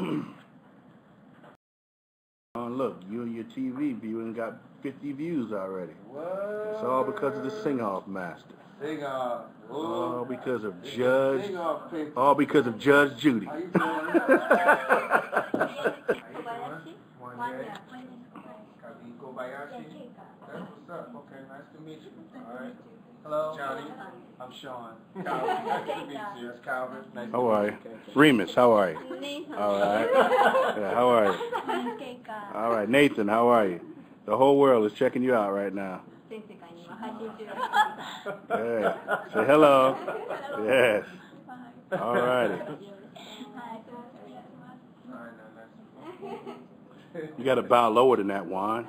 Oh, look, you and your TV viewing got 50 views already. What? It's all because of the sing-off master. Sing-off. All because of Judge. Sing-off. All because of Judge Judy. How you doing? How you doing? Kobayashi? That's what's up. Okay, nice to meet you. All right. Hello. Johnny. I'm Sean. Calvin. Nice to meet you. That's Calvin. Nice How are you? Remus, how are you? All right. Yeah, how are you? All right. Nathan, how are you? The whole world is checking you out right now. Yeah. Say hello. Yes. All righty. You got to bow lower than that, Juan.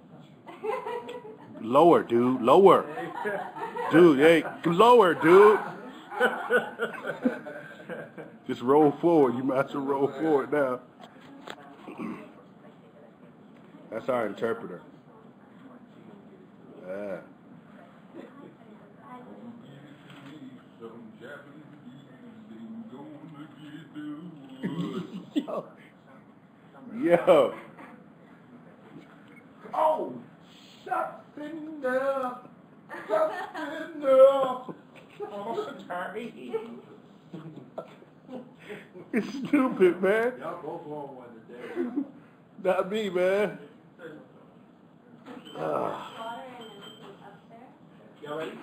Lower, dude. Lower. Dude, hey, lower, dude. Just roll forward. You might as well roll forward now. That's our interpreter. Yeah. Yo. Yo. Oh, shut in there. Shut in there. Oh, sorry. It's stupid, man. Y'all both on one today. Not me, man. Y'all ready?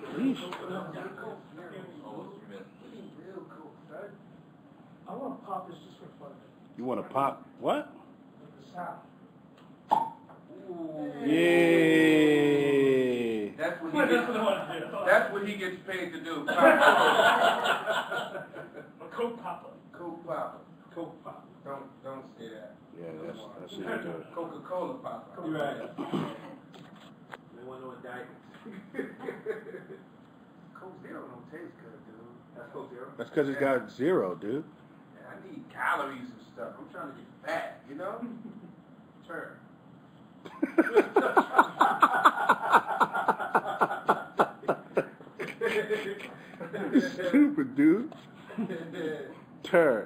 I want to pop this just for fun. You want to pop? What? The sound. Yeah. That's what he gets paid to do. Coke popper. Coke popper. Coke popper. Don't say that. Yeah, that's it. Good. Coca-Cola popper. You're right. They want no indictments. Coke Zero don't taste good, dude. That's Coke Zero. That's because it's got zero, dude. Yeah, I need calories and stuff. I'm trying to get fat, you know? Turn. Stupid, dude. Turn.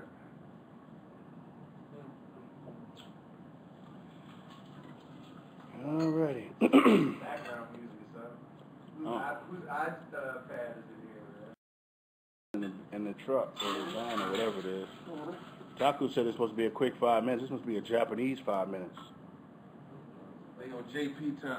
Alrighty. Background music, son. Whose iPad is it here, man? In the truck or the van or whatever it is. Taku said it's supposed to be a quick 5 minutes. This must be a Japanese 5 minutes. They on JP time.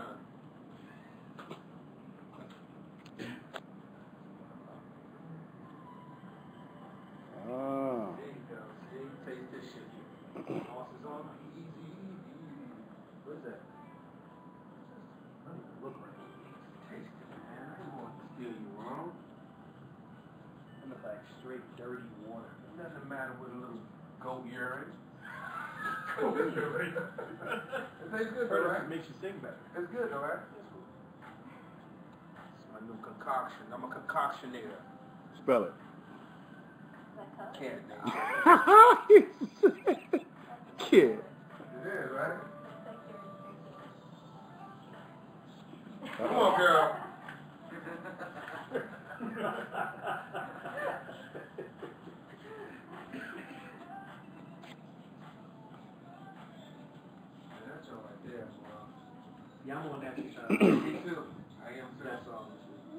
Ah. There you go. See, taste this shit. Sauce is on. Easy. What is that? Doesn't even look right. Taste it, man. I didn't want to steal you wrong. It looks like straight dirty water. It doesn't matter with a little goat urine. Goat urine. It tastes good, though, right? It makes you sing better. It's good, though, right? It's my new concoction. I'm a concoctionator. Spell it. Can't. Kid. It is, right? Come on, girl. That's all right there, well. Yeah, I'm on that side. Me too. I am too. That's all.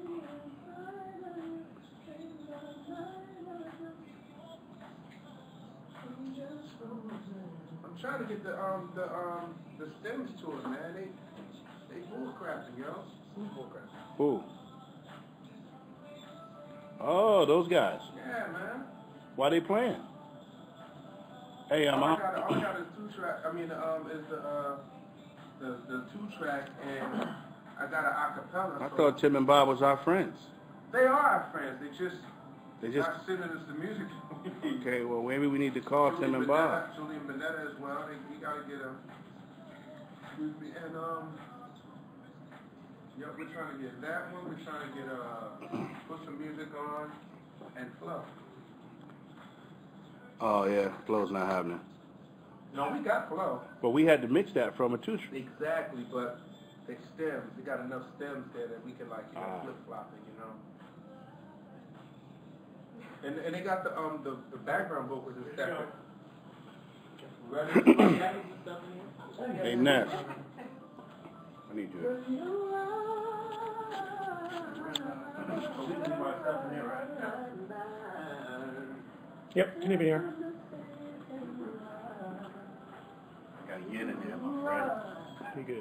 I'm trying to get the stems to it, man. They bullcrapping, yo. Who's bullcrapping? Who? Oh, those guys. Yeah, man. Why they playing? Hey, I'm all I got is 2-track. I mean, is the 2-track, and I got an acapella. I thought Tim and Bob was our friends. They are our friends. They just not sending us the music. Okay, well maybe we need to call Tim and Bob. Julie and Manetta as well. We gotta get them. Excuse me. And yep, we're trying to get that one. We're trying to get put some music on and Flow. Oh yeah, Flow's not happening. No, we got Flow. But we had to mix that from a 2-track. Exactly, but they stems. We got enough stems there that we can flip flop it, you know. And they got the background vocals is separate. Hey, Ness. I need you. Yep, can you be here? I gotta get in there, my friend. You good?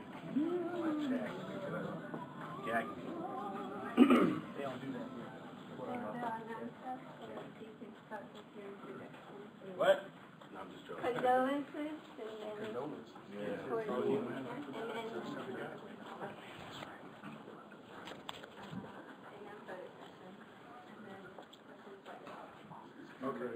Gag me. They don't do that here. What? No, I'm just joking. Condolences Yeah. for you. And Okay.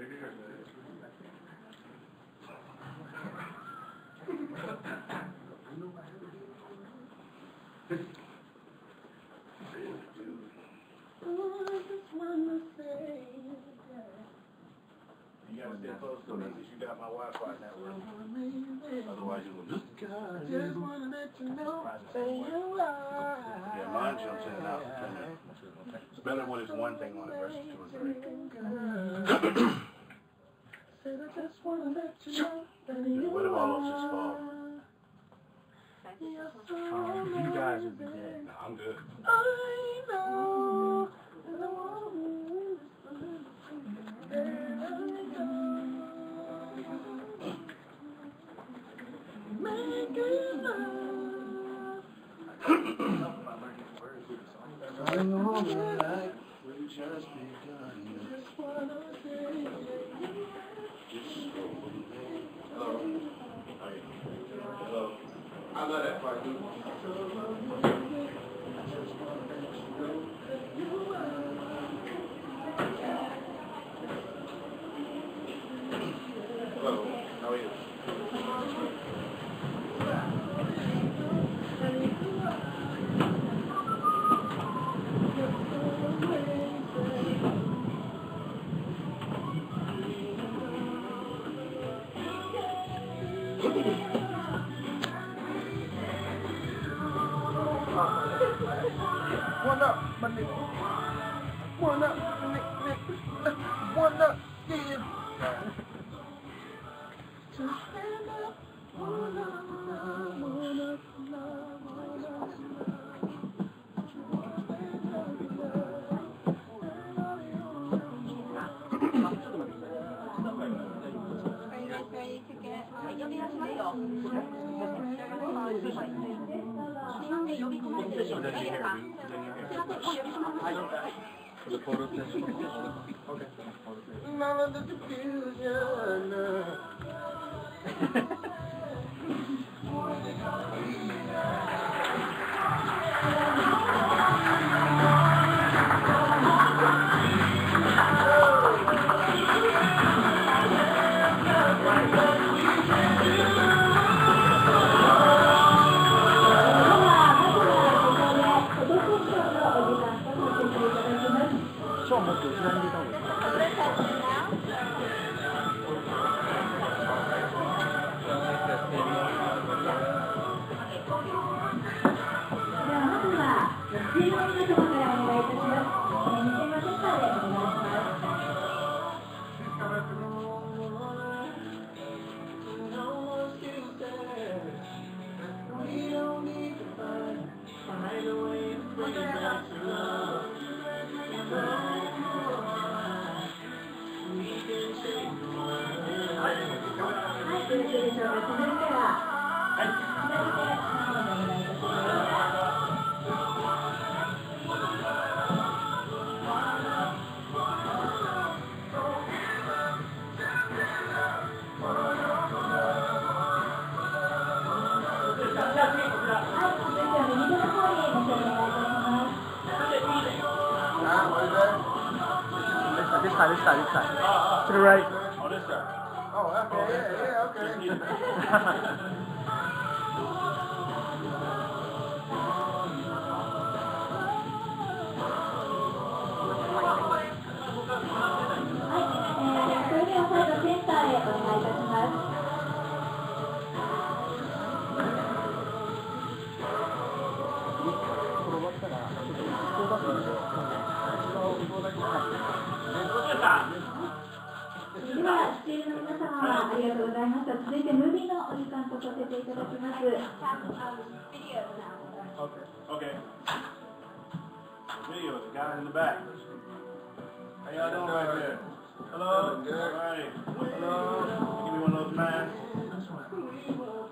You gotta stay close to me because you got my Wi-Fi network. Otherwise you will just... Just wanna let you know that you are. Yeah, mine jumps in and out. It's better when it's one thing on it versus two or three. Said I just wanna let you know that you What if all else is fault? You guys would be dead. No, I'm good. I know. And I want you making love. I know like we just begun. Just wanna say hello. Hello. I love that part, dude. Hello. How are you? One up, my nigga. One up, nigga. One up, yeah. Just stand up. One up, one up, For the photo session? Okay. None of the confusion. This side. To the right. Oh, this side. Oh, okay, yeah, okay. ありがとうございました。続いてムービーのお時間とさせていただきます。 Okay. Video, the guy in the back. How y'all doing right there? Hello? All right. Hello? Give me one of those masks.